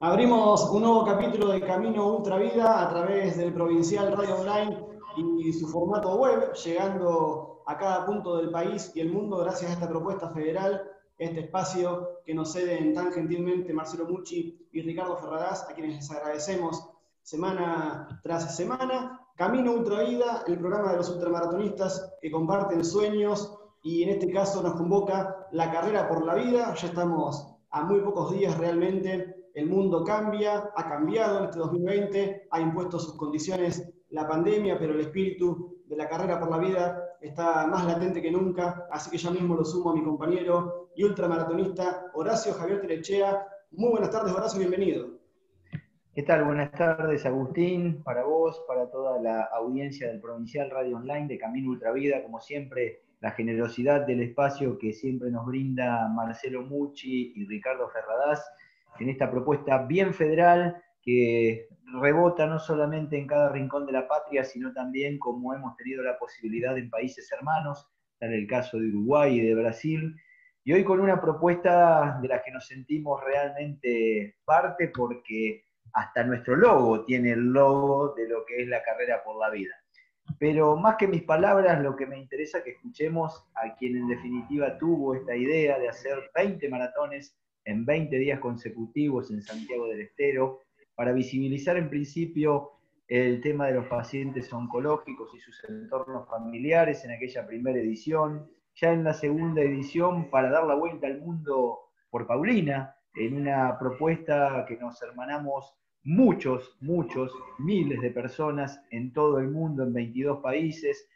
Abrimos un nuevo capítulo de Camino Ultra Vida a través del Provincial Radio Online y su formato web, llegando a cada punto del país y el mundo gracias a esta propuesta federal, este espacio que nos ceden tan gentilmente Marcelo Mucci y Ricardo Ferradas, a quienes les agradecemos semana tras semana. Camino Ultra Vida, el programa de los ultramaratonistas que comparten sueños y en este caso nos convoca la carrera por la vida. Ya estamos a muy pocos días realmente, el mundo cambia, ha cambiado en este 2020, ha impuesto sus condiciones la pandemia, pero el espíritu de la carrera por la vida está más latente que nunca, así que ya mismo lo sumo a mi compañero y ultramaratonista Horacio Javier Telechea. Muy buenas tardes, Horacio, bienvenido. ¿Qué tal? Buenas tardes, Agustín, para vos, para toda la audiencia del Provincial Radio Online de Camino Ultra Vida, como siempre, la generosidad del espacio que siempre nos brinda Marcelo Mucci y Ricardo Ferradas en esta propuesta bien federal que rebota no solamente en cada rincón de la patria, sino también como hemos tenido la posibilidad en países hermanos, tal el caso de Uruguay y de Brasil, y hoy con una propuesta de la que nos sentimos realmente parte porque hasta nuestro logo tiene el logo de lo que es la carrera por la vida. Pero más que mis palabras, lo que me interesa que escuchemos a quien en definitiva tuvo esta idea de hacer 20 maratones en 20 días consecutivos en Santiago del Estero, para visibilizar en principio el tema de los pacientes oncológicos y sus entornos familiares en aquella primera edición, ya en la segunda edición para dar la vuelta al mundo por Paulina, en una propuesta que nos hermanamos muchos, miles de personas en todo el mundo, en 22 países,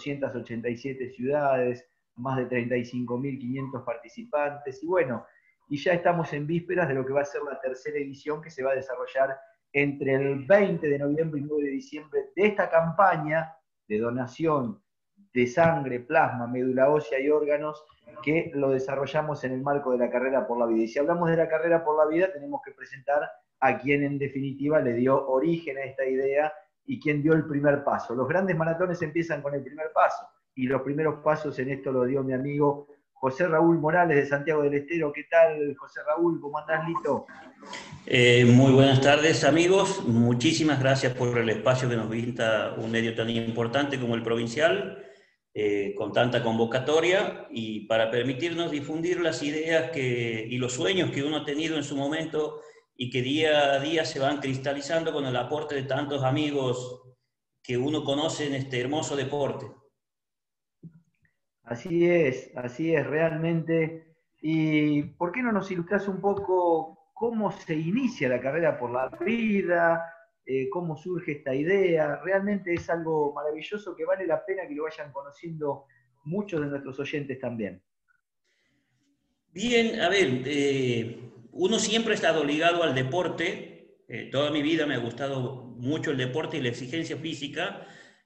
287 ciudades, más de 35.500 participantes, y bueno, y ya estamos en vísperas de lo que va a ser la tercera edición que se va a desarrollar entre el 20 de noviembre y 9 de diciembre de esta campaña de donación de sangre, plasma, médula ósea y órganos que lo desarrollamos en el marco de la carrera por la vida. Y si hablamos de la carrera por la vida, tenemos que presentar a quien en definitiva le dio origen a esta idea y quien dio el primer paso. Los grandes maratones empiezan con el primer paso, y los primeros pasos en esto lo dio mi amigo José Raúl Morales de Santiago del Estero. ¿Qué tal, José Raúl? ¿Cómo andás, Lito? Muy buenas tardes, amigos. Muchísimas gracias por el espacio que nos brinda un medio tan importante como el Provincial, con tanta convocatoria, y para permitirnos difundir las ideas y los sueños que uno ha tenido en su momento y que día a día se van cristalizando con el aporte de tantos amigos que uno conoce en este hermoso deporte. Así es realmente. ¿Y por qué no nos ilustras un poco cómo se inicia la carrera por la vida? ¿Cómo surge esta idea? Realmente es algo maravilloso que vale la pena que lo vayan conociendo muchos de nuestros oyentes también. Bien, a ver, uno siempre ha estado ligado al deporte. Toda mi vida me ha gustado mucho el deporte y la exigencia física,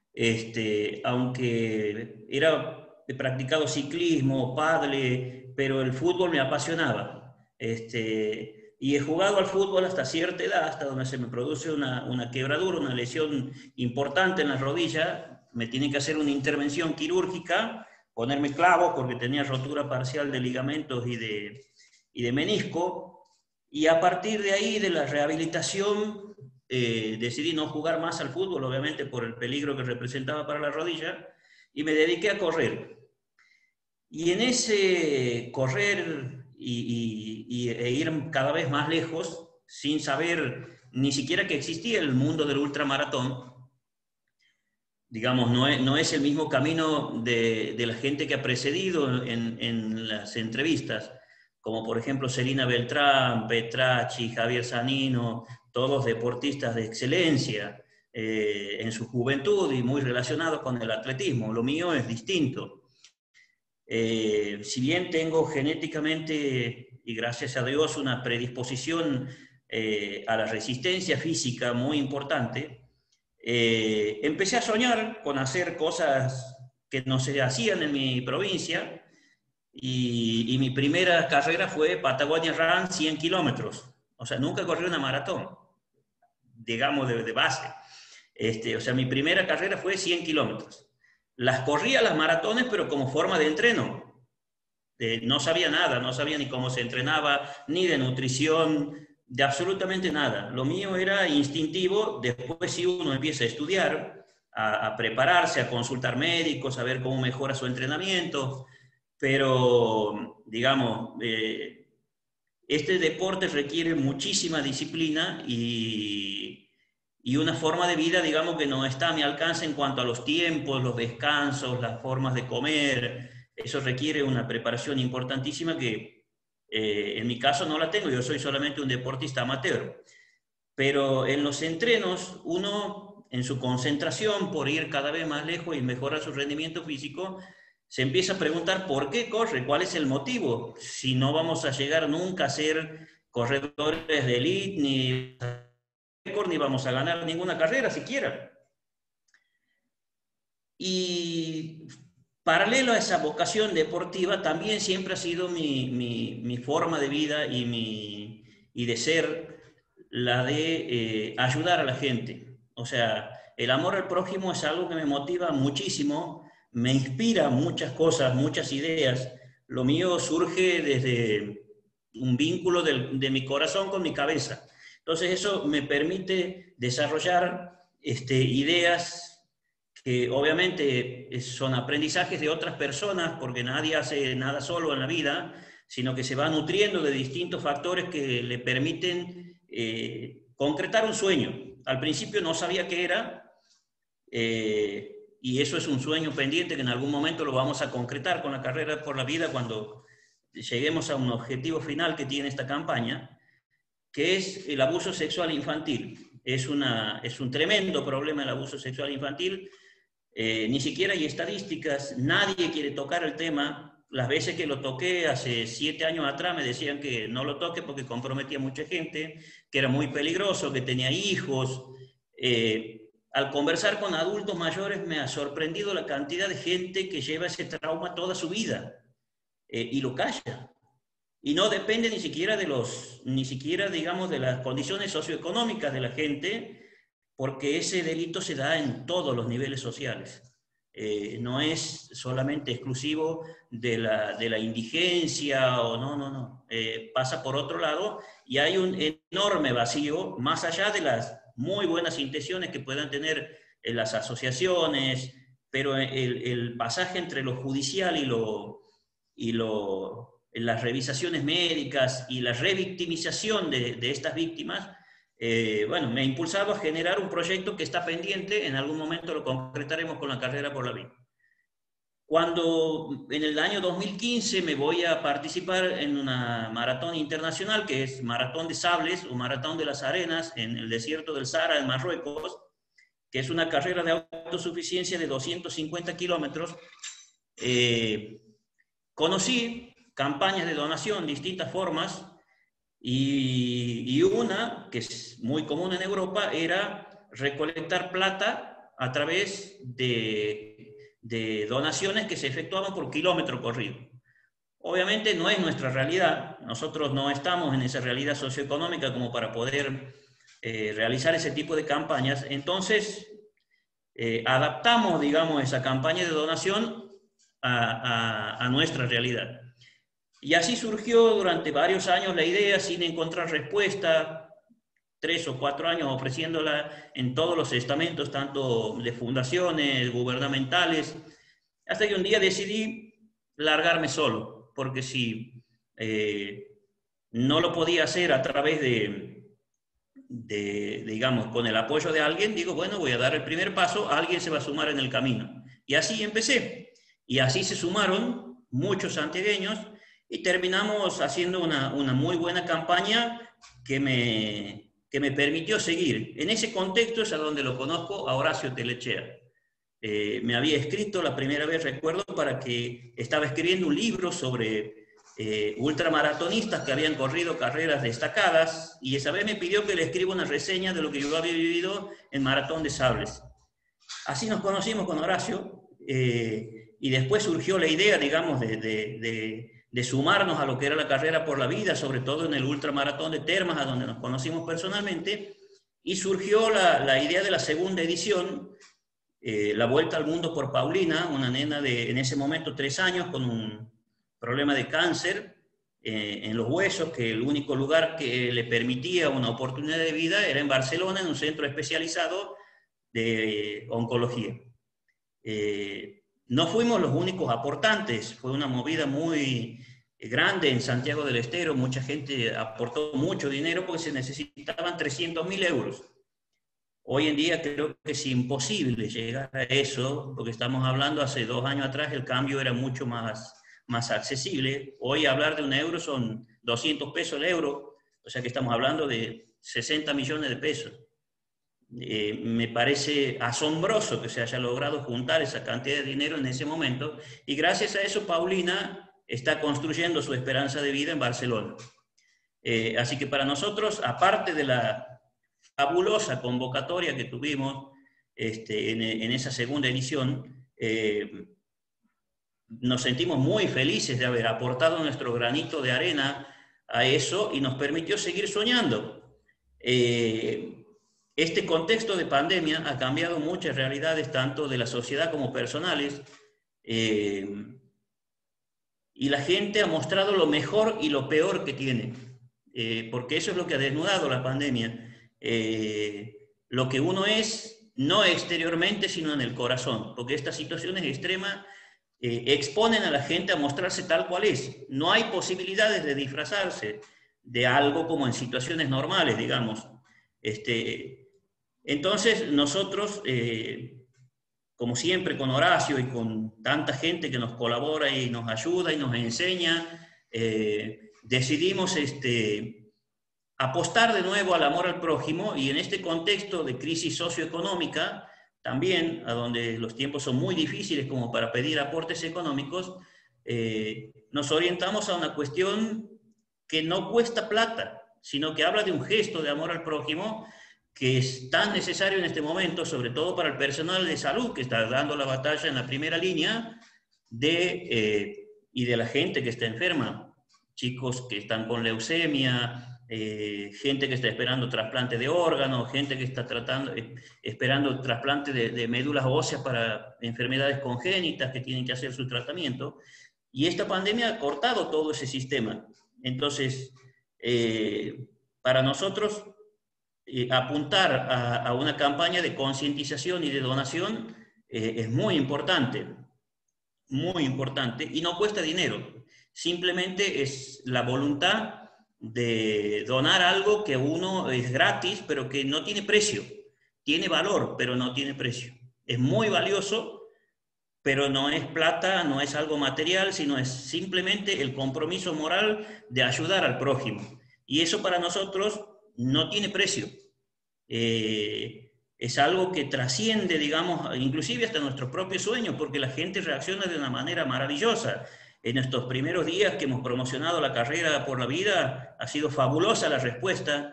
aunque he practicado ciclismo, pádel, pero el fútbol me apasionaba. Y he jugado al fútbol hasta cierta edad, hasta donde se me produce una quebradura, una lesión importante en la rodilla. Me tienen que hacer una intervención quirúrgica, ponerme clavos porque tenía rotura parcial de ligamentos y de menisco, y a partir de ahí, de la rehabilitación, decidí no jugar más al fútbol, obviamente por el peligro que representaba para la rodilla, y me dediqué a correr. Y en ese correr e ir cada vez más lejos, sin saber ni siquiera que existía el mundo del ultramaratón, digamos, no es el mismo camino de la gente que ha precedido en las entrevistas, como por ejemplo Selina Beltrán, Petracci, Javier Sanino, todos deportistas de excelencia en su juventud y muy relacionados con el atletismo. Lo mío es distinto. Si bien tengo genéticamente, y gracias a Dios, una predisposición a la resistencia física muy importante, empecé a soñar con hacer cosas que no se hacían en mi provincia, y mi primera carrera fue Patagonia Run 100 kilómetros. O sea, nunca corrí una maratón, digamos, de base. O sea, mi primera carrera fue 100 kilómetros. Las corría las maratones, pero como forma de entreno. No sabía nada, no sabía ni cómo se entrenaba, ni de nutrición, de absolutamente nada. Lo mío era instintivo. Después si uno empieza a estudiar, a prepararse, a consultar médicos, a ver cómo mejora su entrenamiento, pero digamos, este deporte requiere muchísima disciplina y una forma de vida, digamos, que no está a mi alcance en cuanto a los tiempos, los descansos, las formas de comer. Eso requiere una preparación importantísima que en mi caso no la tengo. Yo soy solamente un deportista amateur. Pero en los entrenos, uno, en su concentración por ir cada vez más lejos y mejorar su rendimiento físico, se empieza a preguntar por qué corre, cuál es el motivo, si no vamos a llegar nunca a ser corredores de élite, ni vamos a ganar ninguna carrera siquiera. Y paralelo a esa vocación deportiva, también siempre ha sido mi forma de vida y de ser la de ayudar a la gente. O sea, el amor al prójimo es algo que me motiva muchísimo, me inspira muchas cosas, muchas ideas. Lo mío surge desde un vínculo de mi corazón con mi cabeza. Entonces eso me permite desarrollar ideas que obviamente son aprendizajes de otras personas, porque nadie hace nada solo en la vida, sino que se va nutriendo de distintos factores que le permiten concretar un sueño. Al principio no sabía qué era, y eso es un sueño pendiente que en algún momento lo vamos a concretar con la carrera por la vida cuando lleguemos a un objetivo final que tiene esta campaña, que es el abuso sexual infantil. Es un tremendo problema el abuso sexual infantil. Ni siquiera hay estadísticas, nadie quiere tocar el tema. Las veces que lo toqué hace 7 años atrás me decían que no lo toque porque comprometía a mucha gente, que era muy peligroso, que tenía hijos. Al conversar con adultos mayores me ha sorprendido la cantidad de gente que lleva ese trauma toda su vida y lo calla. Y no depende ni siquiera digamos, de las condiciones socioeconómicas de la gente, porque ese delito se da en todos los niveles sociales. No es solamente exclusivo de la indigencia, o no. Pasa por otro lado y hay un enorme vacío, más allá de las muy buenas intenciones que puedan tener las asociaciones, pero el pasaje entre lo judicial y las revisaciones médicas y la revictimización de estas víctimas, bueno, me ha impulsado a generar un proyecto que está pendiente. En algún momento lo concretaremos con la carrera por la vida. Cuando en el año 2015 me voy a participar en una maratón internacional, que es Maratón de Sables o Maratón de las Arenas, en el desierto del Sahara, en Marruecos, que es una carrera de autosuficiencia de 250 kilómetros, conocí campañas de donación, distintas formas, y una, que es muy común en Europa, era recolectar plata a través de donaciones que se efectuaban por kilómetro corrido. Obviamente no es nuestra realidad, nosotros no estamos en esa realidad socioeconómica como para poder realizar ese tipo de campañas. Entonces, adaptamos, digamos, esa campaña de donación a nuestra realidad. Y así surgió durante varios años la idea, sin encontrar respuesta, 3 o 4 años ofreciéndola en todos los estamentos, tanto de fundaciones, gubernamentales, hasta que un día decidí largarme solo, porque si no lo podía hacer a través digamos, con el apoyo de alguien, digo, bueno, voy a dar el primer paso, alguien se va a sumar en el camino. Y así empecé. Y así se sumaron muchos santiagueños, y terminamos haciendo una muy buena campaña que me permitió seguir. En ese contexto es a donde lo conozco a Horacio Telechea. Me había escrito la primera vez, recuerdo, para que estaba escribiendo un libro sobre ultramaratonistas que habían corrido carreras destacadas, y esa vez me pidió que le escriba una reseña de lo que yo había vivido en Maratón de Sables. Así nos conocimos con Horacio, y después surgió la idea, digamos, de sumarnos a lo que era la carrera por la vida, sobre todo en el ultramaratón de Termas, a donde nos conocimos personalmente, y surgió la idea de la segunda edición, la Vuelta al Mundo por Paulina, una nena de, en ese momento, 3 años, con un problema de cáncer, en los huesos, que el único lugar que le permitía una oportunidad de vida era en Barcelona, en un centro especializado de oncología. No fuimos los únicos aportantes, fue una movida muy grande en Santiago del Estero, mucha gente aportó mucho dinero porque se necesitaban 300.000 euros. Hoy en día creo que es imposible llegar a eso, porque estamos hablando hace 2 años atrás el cambio era mucho más accesible. Hoy hablar de un euro son 200 pesos el euro, o sea que estamos hablando de 60 millones de pesos. Me parece asombroso que se haya logrado juntar esa cantidad de dinero en ese momento, y gracias a eso Paulina está construyendo su esperanza de vida en Barcelona. Así que para nosotros, aparte de la fabulosa convocatoria que tuvimos en esa segunda edición, nos sentimos muy felices de haber aportado nuestro granito de arena a eso y nos permitió seguir soñando. Este contexto de pandemia ha cambiado muchas realidades, tanto de la sociedad como personales, y la gente ha mostrado lo mejor y lo peor que tiene, porque eso es lo que ha desnudado la pandemia. Lo que uno es, no exteriormente, sino en el corazón, porque estas situaciones extremas exponen a la gente a mostrarse tal cual es. No hay posibilidades de disfrazarse de algo como en situaciones normales, digamos. Entonces, nosotros, como siempre, con Horacio y con tanta gente que nos colabora y nos ayuda y nos enseña, decidimos apostar de nuevo al amor al prójimo, y en este contexto de crisis socioeconómica, también, a donde los tiempos son muy difíciles como para pedir aportes económicos, nos orientamos a una cuestión que no cuesta plata, sino que habla de un gesto de amor al prójimo que es tan necesario en este momento, sobre todo para el personal de salud que está dando la batalla en la primera línea, y de la gente que está enferma, chicos que están con leucemia, gente que está esperando trasplante de órganos, gente que está esperando trasplante de médulas óseas para enfermedades congénitas que tienen que hacer su tratamiento. Y esta pandemia ha cortado todo ese sistema. Entonces, para nosotros, apuntar a una campaña de concientización y de donación es muy importante, y no cuesta dinero. Simplemente es la voluntad de donar algo que uno es gratis, pero que no tiene precio. Tiene valor, pero no tiene precio. Es muy valioso, pero no es plata, no es algo material, sino es simplemente el compromiso moral de ayudar al prójimo. Y eso para nosotros no tiene precio. Es algo que trasciende, digamos, inclusive hasta nuestros propios sueños, porque la gente reacciona de una manera maravillosa. En estos primeros días que hemos promocionado la carrera por la vida, ha sido fabulosa la respuesta,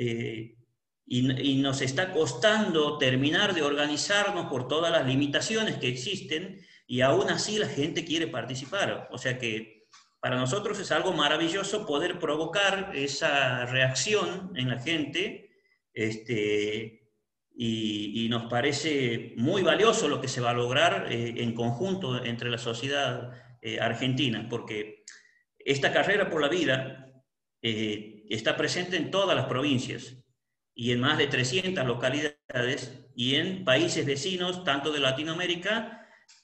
y nos está costando terminar de organizarnos por todas las limitaciones que existen, y aún así la gente quiere participar. O sea que para nosotros es algo maravilloso poder provocar esa reacción en la gente, y nos parece muy valioso lo que se va a lograr en conjunto entre la sociedad argentina, porque esta carrera por la vida está presente en todas las provincias y en más de 300 localidades, y en países vecinos, tanto de Latinoamérica,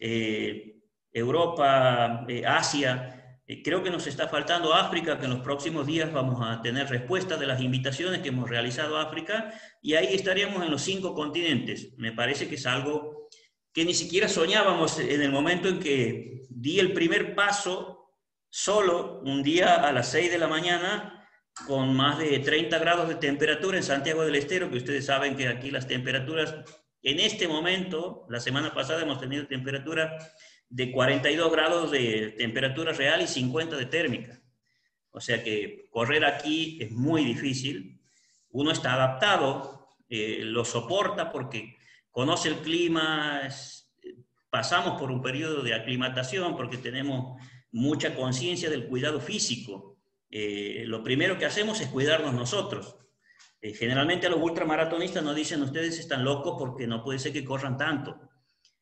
Europa, Asia. Creo que nos está faltando África, que en los próximos días vamos a tener respuestas de las invitaciones que hemos realizado a África, y ahí estaríamos en los 5 continentes. Me parece que es algo que ni siquiera soñábamos en el momento en que di el primer paso solo, un día a las 6 de la mañana, con más de 30 grados de temperatura en Santiago del Estero, que ustedes saben que aquí las temperaturas, en este momento, la semana pasada hemos tenido temperatura de 42 grados de temperatura real y 50 de térmica. O sea que correr aquí es muy difícil. Uno está adaptado, lo soporta porque conoce el clima, pasamos por un periodo de aclimatación porque tenemos mucha conciencia del cuidado físico. Lo primero que hacemos es cuidarnos nosotros. Generalmente a los ultramaratonistas nos dicen: ustedes están locos porque no puede ser que corran tanto.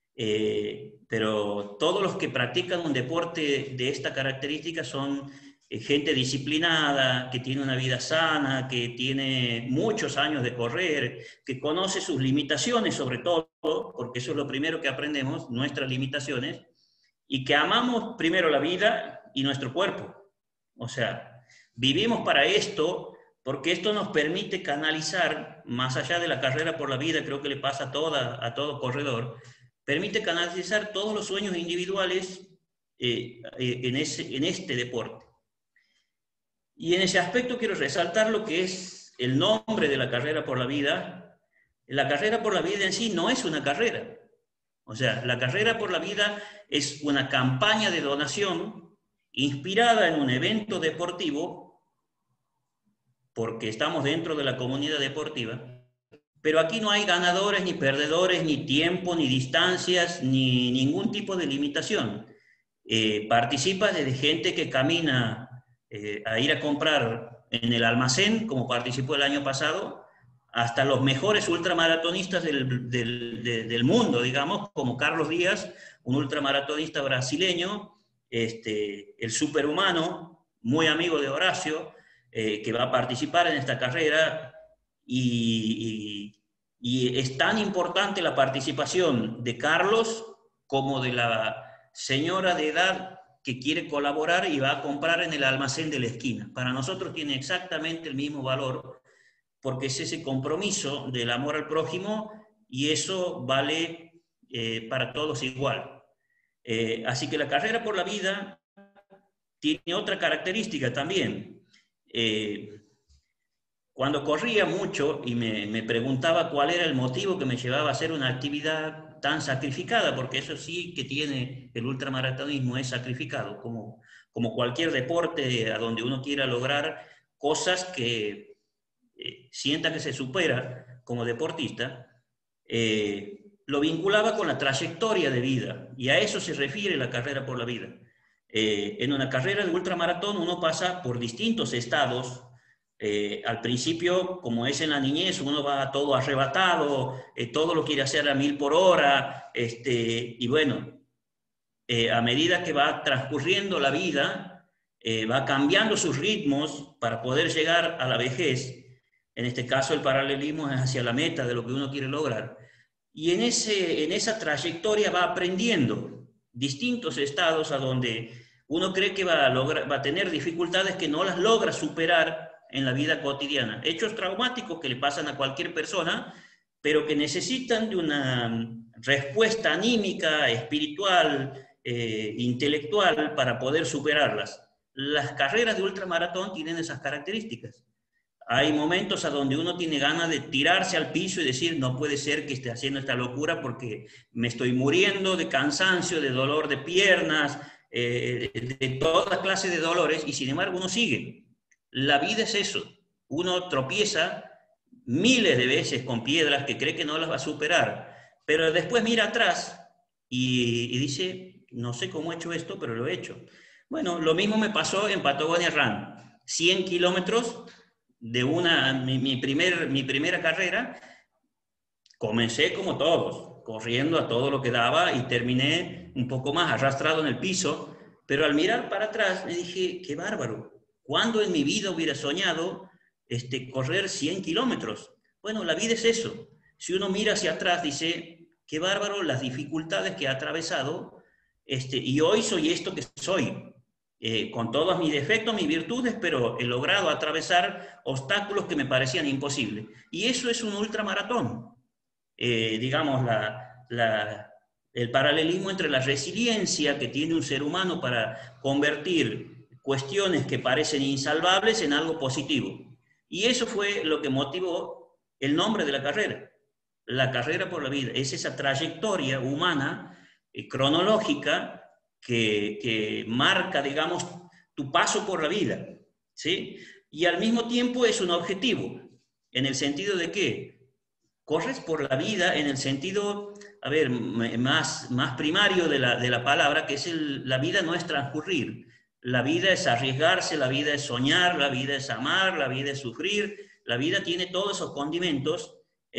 Pero todos los que practican un deporte de esta característica son gente disciplinada, que tiene una vida sana, que tiene muchos años de correr, que conoce sus limitaciones sobre todo, porque eso es lo primero que aprendemos, nuestras limitaciones, y que amamos primero la vida y nuestro cuerpo. O sea, vivimos para esto, porque esto nos permite canalizar, más allá de la carrera por la vida, creo que le pasa a todo corredor, permite canalizar todos los sueños individuales en este deporte. Y en ese aspecto quiero resaltar lo que es el nombre de la carrera por la vida. La carrera por la vida en sí no es una carrera. O sea, la carrera por la vida es una campaña de donación inspirada en un evento deportivo, porque estamos dentro de la comunidad deportiva, pero aquí no hay ganadores, ni perdedores, ni tiempo, ni distancias, ni ningún tipo de limitación. Participa desde gente que camina a ir a comprar en el almacén, como participó el año pasado, hasta los mejores ultramaratonistas del mundo, digamos, como Carlos Díaz, un ultramaratonista brasileño, el superhumano, muy amigo de Horacio, que va a participar en esta carrera, y es tan importante la participación de Carlos como de la señora de edad que quiere colaborar y va a comprar en el almacén de la esquina. Para nosotros tiene exactamente el mismo valor, porque es ese compromiso del amor al prójimo, y eso vale para todos igual. Así que la carrera por la vida tiene otra característica también. Cuando corría mucho y me preguntaba cuál era el motivo que me llevaba a hacer una actividad tan sacrificada, porque eso sí que tiene el ultramaratonismo, es sacrificado, como cualquier deporte a donde uno quiera lograr cosas que sienta que se supera como deportista, lo vinculaba con la trayectoria de vida, y a eso se refiere la carrera por la vida. En una carrera de ultramaratón uno pasa por distintos estados. Al principio, como es en la niñez, uno va todo arrebatado, todo lo quiere hacer a 1000 por hora, y bueno, a medida que va transcurriendo la vida, va cambiando sus ritmos para poder llegar a la vejez. En este caso, el paralelismo es hacia la meta de lo que uno quiere lograr. Y en esa trayectoria va aprendiendo distintos estados a donde uno cree que va a tener dificultades que no las logra superar en la vida cotidiana. Hechos traumáticos que le pasan a cualquier persona, pero que necesitan de una respuesta anímica, espiritual, intelectual para poder superarlas. Las carreras de ultramaratón tienen esas características. Hay momentos a donde uno tiene ganas de tirarse al piso y decir, no puede ser que esté haciendo esta locura porque me estoy muriendo de cansancio, de dolor de piernas, de toda clase de dolores, y sin embargo uno sigue. La vida es eso. Uno tropieza miles de veces con piedras que cree que no las va a superar, pero después mira atrás y dice, no sé cómo he hecho esto, pero lo he hecho. Bueno, lo mismo me pasó en Patagonia Run. 100 kilómetros de mi primera carrera. Comencé como todos, corriendo a todo lo que daba, y terminé un poco más arrastrado en el piso, pero al mirar para atrás me dije, qué bárbaro, ¿cuándo en mi vida hubiera soñado correr 100 kilómetros? Bueno, la vida es eso. Si uno mira hacia atrás, dice, qué bárbaro las dificultades que he atravesado, y hoy soy esto que soy. Con todos mis defectos, mis virtudes, pero he logrado atravesar obstáculos que me parecían imposibles. Y eso es un ultramaratón. Digamos, el paralelismo entre la resiliencia que tiene un ser humano para convertir cuestiones que parecen insalvables en algo positivo. Y eso fue lo que motivó el nombre de la carrera por la vida. Es esa trayectoria humana, cronológica, que marca, digamos, tu paso por la vida, ¿sí? Y al mismo tiempo es un objetivo, en el sentido de que corres por la vida en el sentido, a ver, más primario de la palabra, que es la vida no es transcurrir, la vida es arriesgarse, la vida es soñar, la vida es amar, la vida es sufrir, la vida tiene todos esos condimentos,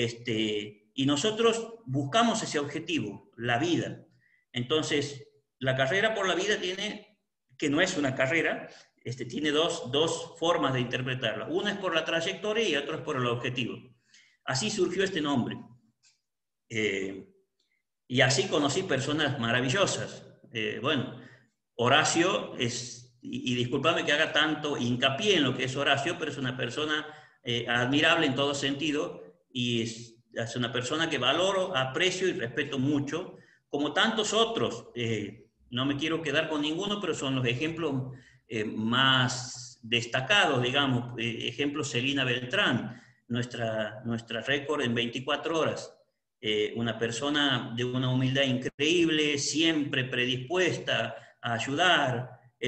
y nosotros buscamos ese objetivo, la vida. Entonces, la carrera por la vida tiene, que no es una carrera, tiene dos formas de interpretarla. Una es por la trayectoria y otra es por el objetivo. Así surgió este nombre. Y así conocí personas maravillosas. Bueno, Horacio es, y discúlpame que haga tanto hincapié en lo que es Horacio, pero es una persona admirable en todo sentido y es una persona que valoro, aprecio y respeto mucho, como tantos otros. No me quiero quedar con ninguno, pero son los ejemplos más destacados, digamos. Ejemplo, Celina Beltrán, nuestra récord en 24 horas. Una persona de una humildad increíble, siempre predispuesta a ayudar,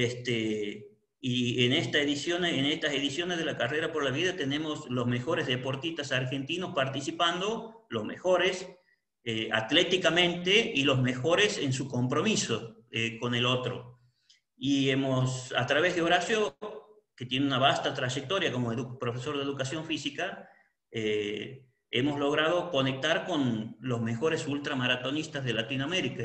y en estas ediciones de la Carrera por la Vida tenemos los mejores deportistas argentinos participando, los mejores atléticamente y los mejores en su compromiso con el otro. Y a través de Horacio, que tiene una vasta trayectoria como profesor de educación física, hemos logrado conectar con los mejores ultramaratonistas de Latinoamérica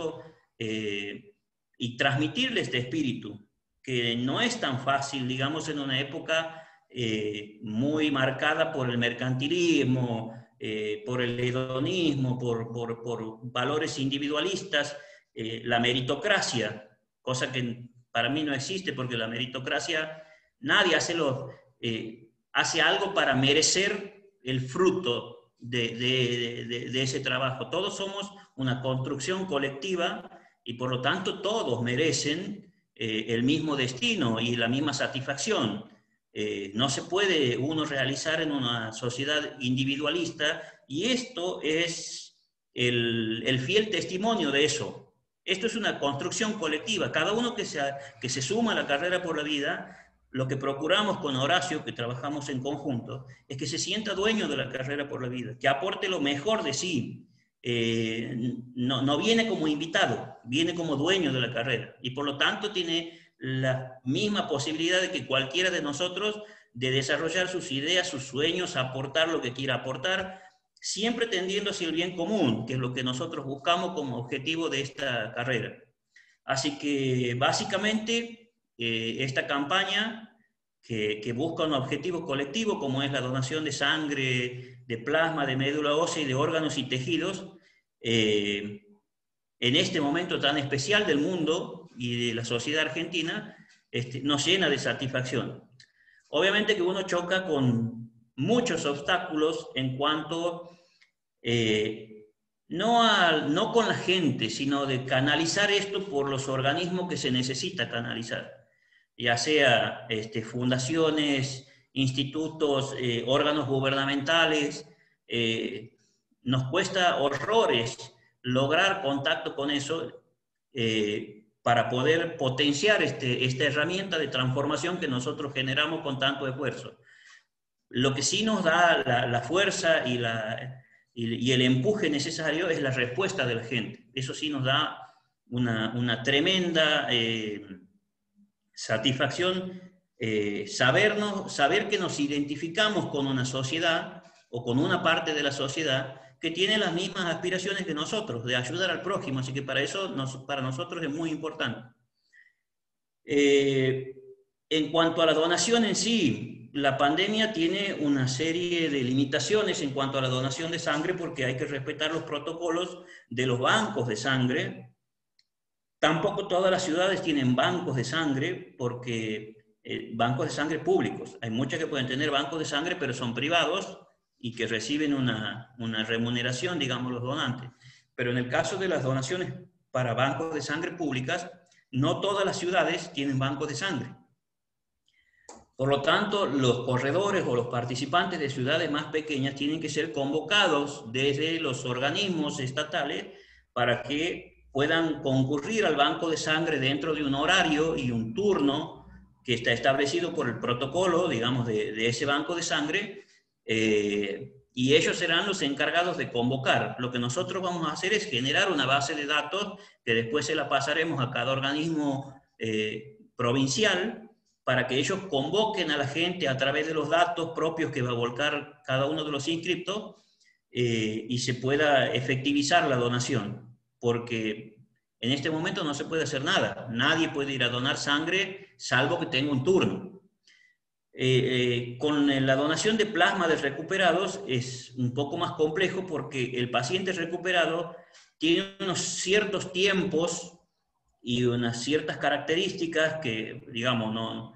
y transmitirles este espíritu, que no es tan fácil, digamos, en una época muy marcada por el mercantilismo, por el hedonismo, por valores individualistas, la meritocracia, cosa que para mí no existe, porque la meritocracia, nadie hace algo para merecer el fruto de ese trabajo. Todos somos una construcción colectiva y por lo tanto todos merecen el mismo destino y la misma satisfacción. No se puede uno realizar en una sociedad individualista, y esto es el fiel testimonio de eso. Esto es una construcción colectiva. Cada uno que se suma a la Carrera por la Vida, lo que procuramos con Horacio, que trabajamos en conjunto, es que se sienta dueño de la Carrera por la Vida, que aporte lo mejor de sí. No viene como invitado, viene como dueño de la carrera, y por lo tanto tiene la misma posibilidad de que cualquiera de nosotros de desarrollar sus ideas, sus sueños, aportar lo que quiera aportar, siempre tendiendo hacia el bien común, que es lo que nosotros buscamos como objetivo de esta carrera. Así que básicamente esta campaña que busca un objetivo colectivo, como es la donación de sangre, de plasma, de médula ósea y de órganos y tejidos, en este momento tan especial del mundo y de la sociedad argentina, nos llena de satisfacción. Obviamente que uno choca con muchos obstáculos en cuanto, no con la gente, sino de canalizar esto por los organismos que se necesita canalizar, ya sea fundaciones, institutos, órganos gubernamentales. Nos cuesta horrores lograr contacto con eso para poder potenciar esta herramienta de transformación que nosotros generamos con tanto esfuerzo. Lo que sí nos da la fuerza y el empuje necesario es la respuesta de la gente. Eso sí nos da una tremenda satisfacción, saber que nos identificamos con una sociedad o con una parte de la sociedad que tiene las mismas aspiraciones que nosotros, de ayudar al prójimo. Así que para eso, para nosotros es muy importante. En cuanto a la donación en sí, la pandemia tiene una serie de limitaciones en cuanto a la donación de sangre, porque hay que respetar los protocolos de los bancos de sangre. Tampoco todas las ciudades tienen bancos de sangre, porque bancos de sangre públicos. Hay muchas que pueden tener bancos de sangre, pero son privados y que reciben una remuneración, digamos, los donantes. Pero en el caso de las donaciones para bancos de sangre públicas, no todas las ciudades tienen bancos de sangre. Por lo tanto, los corredores o los participantes de ciudades más pequeñas tienen que ser convocados desde los organismos estatales para que puedan concurrir al banco de sangre dentro de un horario y un turno que está establecido por el protocolo, digamos, de ese banco de sangre, y ellos serán los encargados de convocar. Lo que nosotros vamos a hacer es generar una base de datos que después se la pasaremos a cada organismo provincial, para que ellos convoquen a la gente a través de los datos propios que va a volcar cada uno de los inscriptos, y se pueda efectivizar la donación. Porque En este momento no se puede hacer nada. Nadie puede ir a donar sangre salvo que tenga un turno. Con la donación de plasma de recuperados es un poco más complejo porque el paciente recuperado tiene unos ciertos tiempos y unas ciertas características que, digamos, no,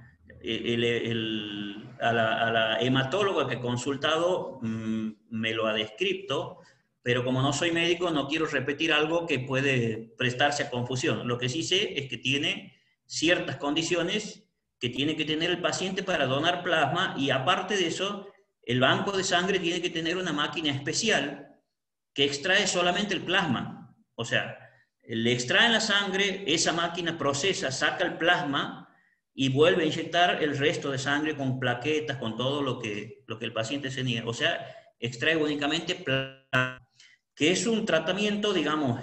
a la hematóloga que he consultado me lo ha descrito, pero como no soy médico no quiero repetir algo que puede prestarse a confusión. Lo que sí sé es que tiene ciertas condiciones que tiene que tener el paciente para donar plasma, y aparte de eso, el banco de sangre tiene que tener una máquina especial que extrae solamente el plasma. O sea, le extraen la sangre, esa máquina procesa, saca el plasma y vuelve a inyectar el resto de sangre con plaquetas, con todo lo que el paciente se niega. O sea, extrae únicamente plasma, que es un tratamiento, digamos,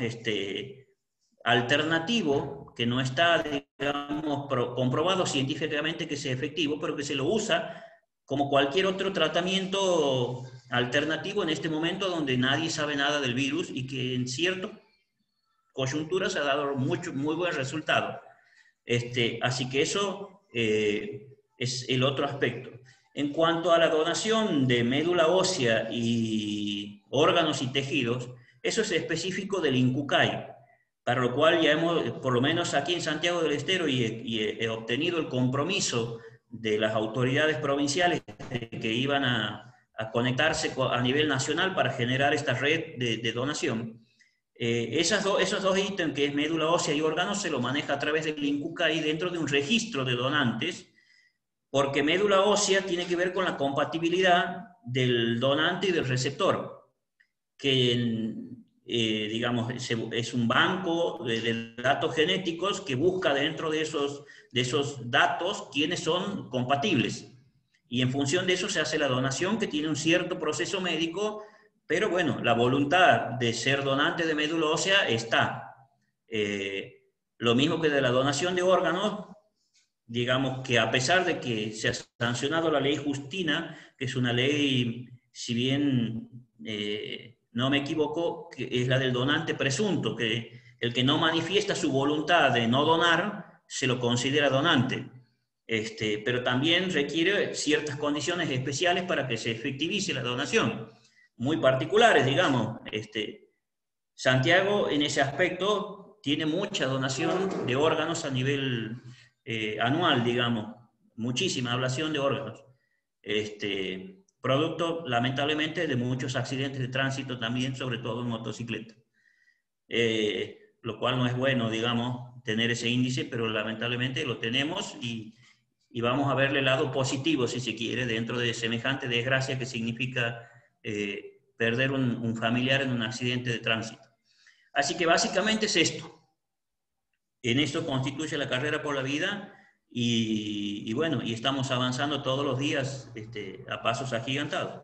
alternativo, que no está, digamos, comprobado científicamente que sea efectivo, pero que se lo usa como cualquier otro tratamiento alternativo en este momento donde nadie sabe nada del virus y que en ciertas coyunturas ha dado muy buen resultado. Así que eso es el otro aspecto. En cuanto a la donación de médula ósea y órganos y tejidos, eso es específico del INCUCAI, para lo cual ya hemos, por lo menos aquí en Santiago del Estero, he obtenido el compromiso de las autoridades provinciales que iban a conectarse a nivel nacional para generar esta red de donación. Esos dos ítems, que es médula ósea y órganos, se lo maneja a través del INCUCAI dentro de un registro de donantes, porque médula ósea tiene que ver con la compatibilidad del donante y del receptor, que digamos, es un banco de datos genéticos que busca dentro de esos datos quiénes son compatibles. Y en función de eso se hace la donación, que tiene un cierto proceso médico, pero bueno, la voluntad de ser donante de médula ósea está. Lo mismo que de la donación de órganos, digamos que a pesar de que se ha sancionado la ley Justina, que es una ley, si bien no me equivoco, que es la del donante presunto, que el que no manifiesta su voluntad de no donar, se lo considera donante. Pero también requiere ciertas condiciones especiales para que se efectivice la donación, muy particulares, digamos. Santiago, en ese aspecto, tiene mucha donación de órganos a nivel anual, digamos, muchísima ablación de órganos. Producto, lamentablemente, de muchos accidentes de tránsito también, sobre todo en motocicleta. Lo cual no es bueno, digamos, tener ese índice, pero lamentablemente lo tenemos y vamos a verle el lado positivo, si se quiere, dentro de semejante desgracia que significa perder un familiar en un accidente de tránsito. Así que básicamente es esto. En esto constituye la carrera por la vida y bueno, y estamos avanzando todos los días a pasos agigantados.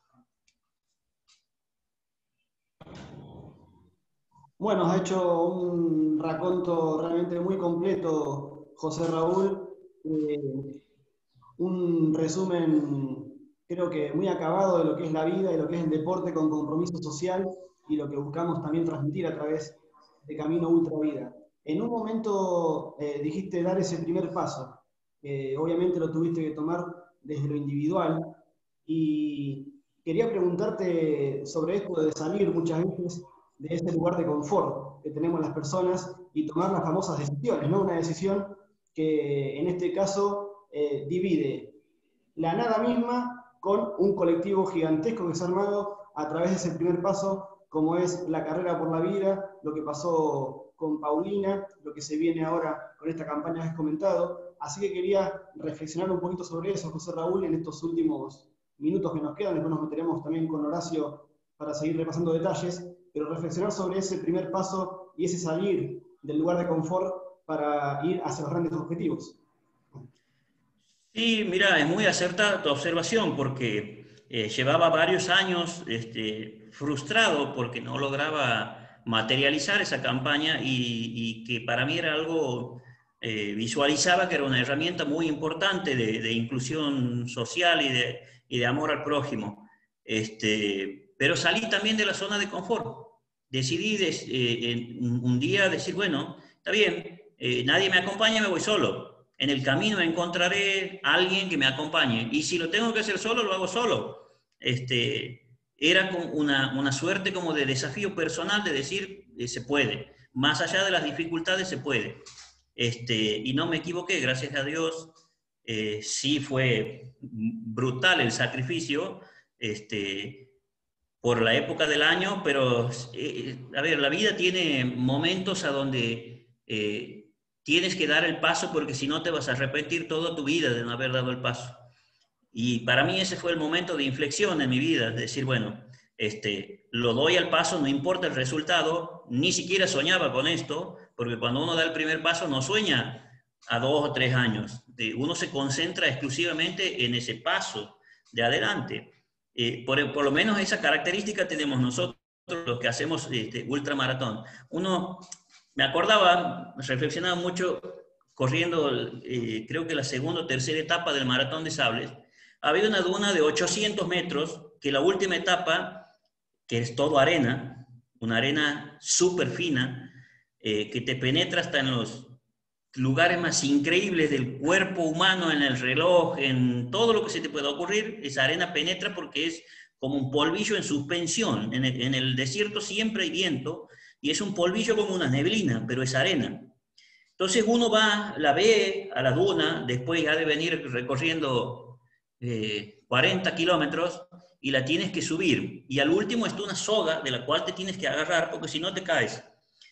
Bueno, has hecho un raconto realmente muy completo, José Raúl. Un resumen, creo que muy acabado, de lo que es la vida, de lo que es el deporte con compromiso social y lo que buscamos también transmitir a través de Camino Ultra Vida. En un momento dijiste dar ese primer paso. Obviamente lo tuviste que tomar desde lo individual y quería preguntarte sobre esto de salir muchas veces de ese lugar de confort que tenemos las personas y tomar las famosas decisiones, ¿no? Una decisión que en este caso divide la nada misma con un colectivo gigantesco que se ha armado a través de ese primer paso, como es la carrera por la vida, lo que pasó con Paulina, lo que se viene ahora con esta campaña que has comentado. Así que quería reflexionar un poquito sobre eso, José Raúl, en estos últimos minutos que nos quedan. Después nos meteremos también con Horacio para seguir repasando detalles, pero reflexionar sobre ese primer paso y ese salir del lugar de confort para ir hacia los grandes objetivos. Sí, mira, es muy acertada tu observación porque llevaba varios años frustrado porque no lograba materializar esa campaña y que para mí era algo, visualizaba que era una herramienta muy importante de inclusión social y de amor al prójimo. Pero salí también de la zona de confort. decidí un día decir, bueno, está bien, nadie me acompaña, me voy solo. En el camino encontraré a alguien que me acompañe. Y si lo tengo que hacer solo, lo hago solo. Era como una suerte como de desafío personal de decir, se puede. Más allá de las dificultades, se puede. Y no me equivoqué, gracias a Dios. Sí fue brutal el sacrificio, por la época del año, pero a ver, la vida tiene momentos a donde tienes que dar el paso porque si no te vas a arrepentir toda tu vida de no haber dado el paso. Y para mí ese fue el momento de inflexión en mi vida, de decir, bueno, lo doy al paso, no importa el resultado, ni siquiera soñaba con esto, porque cuando uno da el primer paso no sueña a 2 o 3 años, uno se concentra exclusivamente en ese paso de adelante. Por lo menos esa característica tenemos nosotros, los que hacemos ultramaratón. Me acordaba, reflexionaba mucho corriendo, creo que la segunda o tercera etapa del Maratón de Sables. Había una duna de 800 metros, que la última etapa, que es todo arena, una arena súper fina, que te penetra hasta en los lugares más increíbles del cuerpo humano, en el reloj, en todo lo que se te pueda ocurrir. Esa arena penetra porque es como un polvillo en suspensión. En el desierto siempre hay viento y es un polvillo como una neblina, pero es arena. Entonces uno va, la ve a la duna, después ha de venir recorriendo 40 kilómetros y la tienes que subir. Y al último está una soga de la cual te tienes que agarrar porque si no te caes.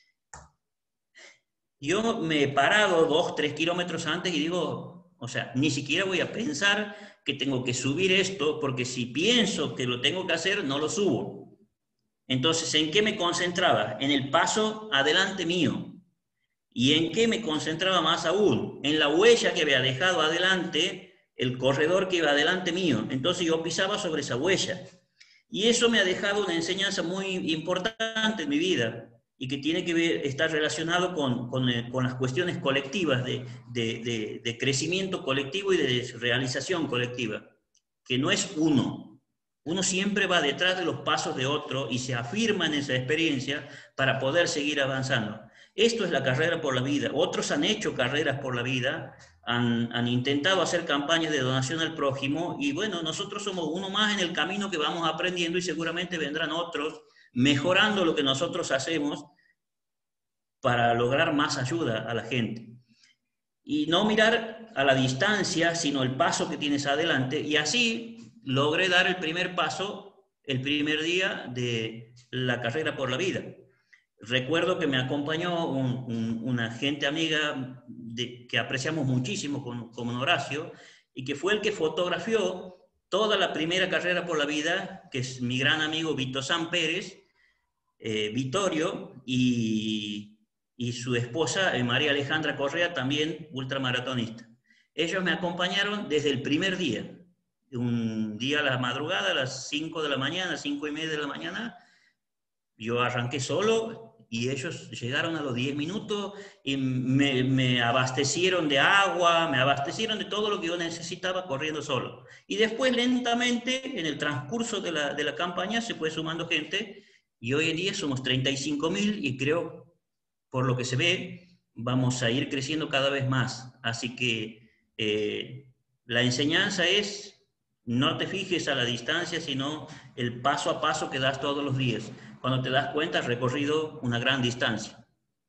Yo me he parado 2, 3 kilómetros antes y digo, o sea, ni siquiera voy a pensar que tengo que subir esto, porque si pienso que lo tengo que hacer, no lo subo. Entonces, ¿en qué me concentraba? En el paso adelante mío. ¿Y en qué me concentraba más aún? En la huella que había dejado adelante el corredor que iba adelante mío. Entonces yo pisaba sobre esa huella. Y eso me ha dejado una enseñanza muy importante en mi vida y que tiene que ver, estar relacionado con las cuestiones colectivas de crecimiento colectivo y de realización colectiva, que no es uno. Uno siempre va detrás de los pasos de otro y se afirma en esa experiencia para poder seguir avanzando. Esto es la carrera por la vida. Otros han hecho carreras por la vida, han intentado hacer campañas de donación al prójimo y bueno, nosotros somos uno más en el camino que vamos aprendiendo y seguramente vendrán otros mejorando lo que nosotros hacemos para lograr más ayuda a la gente. Y no mirar a la distancia, sino el paso que tienes adelante. Y así logré dar el primer paso el primer día de la carrera por la vida. Recuerdo que me acompañó una gente amiga que apreciamos muchísimo, como Horacio, y que fue el que fotografió toda la primera carrera por la vida, que es mi gran amigo Vito San Pérez, Vittorio, y su esposa María Alejandra Correa, también ultramaratonista. Ellos me acompañaron desde el primer día. Un día a la madrugada, a las 5 de la mañana, 5:30 de la mañana, yo arranqué solo y ellos llegaron a los 10 minutos y me abastecieron de agua, me abastecieron de todo lo que yo necesitaba corriendo solo. Y después lentamente, en el transcurso de la campaña, se fue sumando gente y hoy en día somos 35.000 y creo, por lo que se ve, vamos a ir creciendo cada vez más. Así que la enseñanza es, no te fijes a la distancia, sino el paso a paso que das todos los días. Cuando te das cuenta, has recorrido una gran distancia.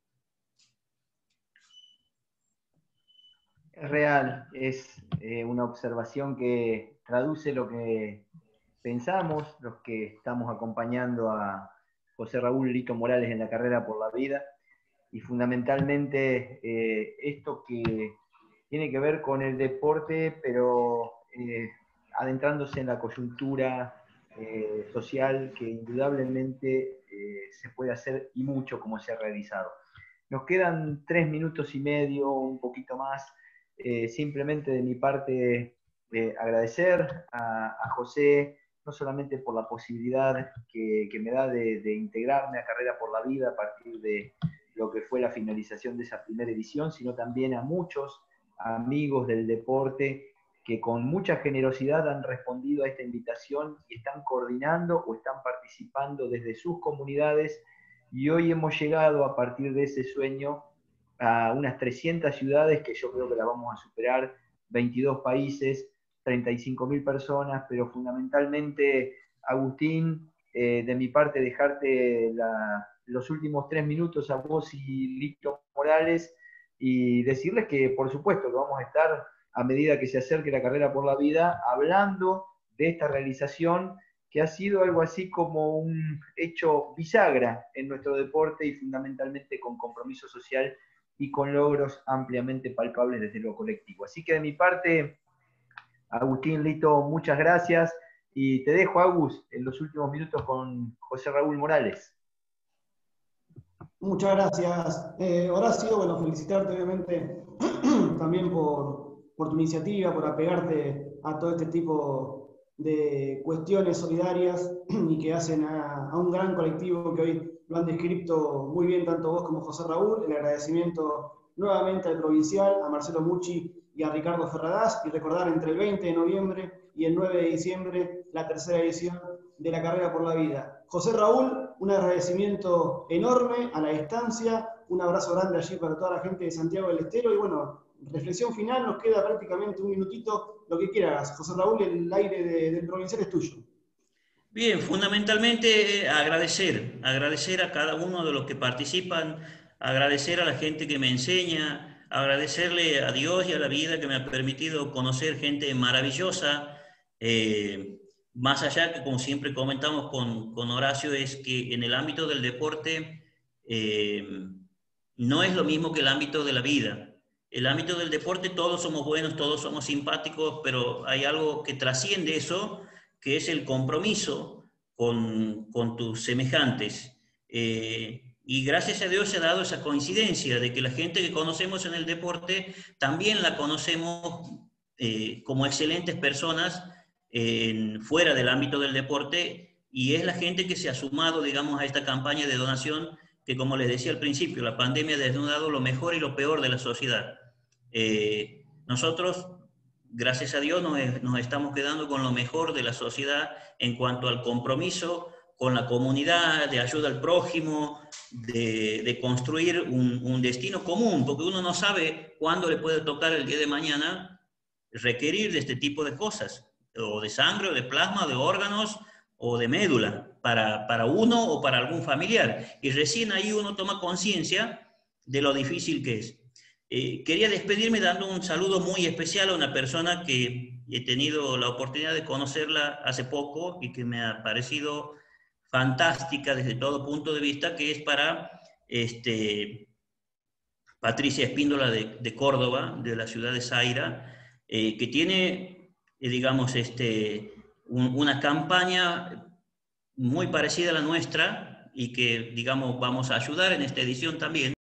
Es real, es una observación que traduce lo que pensamos, los que estamos acompañando a José Raúl Lito Morales en la carrera por la vida, y fundamentalmente esto que tiene que ver con el deporte, pero adentrándose en la coyuntura social que indudablemente se puede hacer y mucho como se ha realizado. Nos quedan 3 minutos y medio, un poquito más. Simplemente de mi parte agradecer a José, no solamente por la posibilidad que me da de integrarme a Carrera por la Vida a partir de lo que fue la finalización de esa primera edición, sino también a muchos amigos del deporte que con mucha generosidad han respondido a esta invitación y están coordinando o están participando desde sus comunidades y hoy hemos llegado a partir de ese sueño a unas 300 ciudades que yo creo que la vamos a superar, 22 países, 35.000 personas, pero fundamentalmente, Agustín, de mi parte dejarte los últimos 3 minutos a vos y Lito Morales y decirles que por supuesto que vamos a estar a medida que se acerque la carrera por la vida hablando de esta realización que ha sido algo así como un hecho bisagra en nuestro deporte y fundamentalmente con compromiso social y con logros ampliamente palpables desde lo colectivo. Así que de mi parte, Agustín, Lito, muchas gracias y te dejo, Agus, en los últimos minutos con José Raúl Morales. Muchas gracias, Horacio. Bueno, felicitarte obviamente también por tu iniciativa, por apegarte a todo este tipo de cuestiones solidarias y que hacen a un gran colectivo que hoy lo han descrito muy bien tanto vos como José Raúl. El agradecimiento nuevamente al provincial, a Marcelo Mucci y a Ricardo Ferradas, y recordar entre el 20 de noviembre y el 9 de diciembre la tercera edición de la Carrera por la Vida. José Raúl, un agradecimiento enorme a la distancia, un abrazo grande allí para toda la gente de Santiago del Estero y bueno, reflexión final, nos queda prácticamente un minutito, lo que quieras. José Raúl, el aire del provincial es tuyo. Bien, fundamentalmente agradecer a cada uno de los que participan, agradecer a la gente que me enseña, agradecerle a Dios y a la vida que me ha permitido conocer gente maravillosa. Más allá que, como siempre comentamos con Horacio, es que en el ámbito del deporte no es lo mismo que el ámbito de la vida. El ámbito del deporte todos somos buenos, todos somos simpáticos, pero hay algo que trasciende eso, que es el compromiso con tus semejantes. Y gracias a Dios se ha dado esa coincidencia de que la gente que conocemos en el deporte también la conocemos como excelentes personas fuera del ámbito del deporte, y es la gente que se ha sumado, digamos, a esta campaña de donación que, como les decía al principio, la pandemia ha desnudado lo mejor y lo peor de la sociedad. Nosotros, gracias a Dios, nos estamos quedando con lo mejor de la sociedad en cuanto al compromiso con la comunidad, de ayuda al prójimo, de construir un destino común, porque uno no sabe cuándo le puede tocar el día de mañana requerir de este tipo de cosas, o de sangre, o de plasma, de órganos, o de médula, para uno o para algún familiar. Y recién ahí uno toma conciencia de lo difícil que es. Quería despedirme dando un saludo muy especial a una persona que he tenido la oportunidad de conocerla hace poco y que me ha parecido fantástica desde todo punto de vista, que es para Patricia Espíndola de Córdoba, de la ciudad de Zaira, que tiene, digamos, una campaña muy parecida a la nuestra y que, digamos, vamos a ayudar en esta edición también.